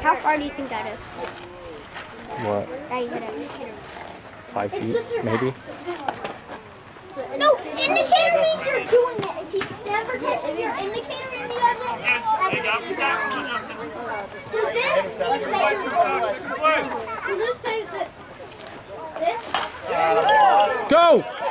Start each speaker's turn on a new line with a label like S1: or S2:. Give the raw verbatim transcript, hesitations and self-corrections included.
S1: How far do you think that is?
S2: What?
S1: How do you hit it?
S2: Five feet, maybe?
S1: No, indicator means you're doing it. If he never catches your indicator and he does it, that's so this means that you're going. So just say this. This.
S2: Go!